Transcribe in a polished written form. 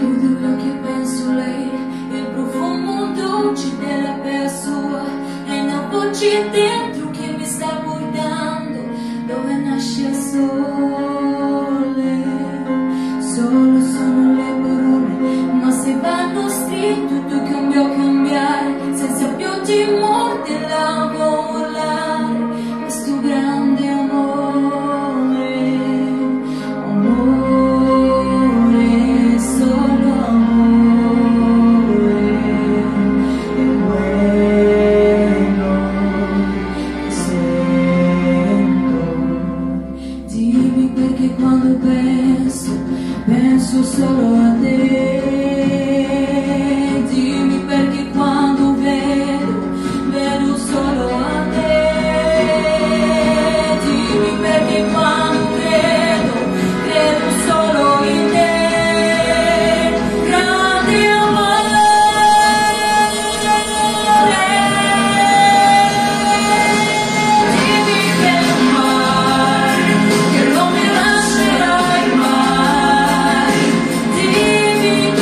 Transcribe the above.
chiudo gli occhi e penso lei, il profumo dolce della pelle sua, è una voce dentro che mi sta portando dove nasce il sole. Solo sono le parole, ma se vanno scritte tutto cambiò cambiare, senza più timore dell'amore, questo grande amore, amore, solo amore, è quello che sento. Dimmi perché quando penso solo a te. Dimmi perché quando vedo solo a te. Dimmi perché quando credo solo in te. Grande amore, dimmi che mai, che non mi lascerai mai. Dimmi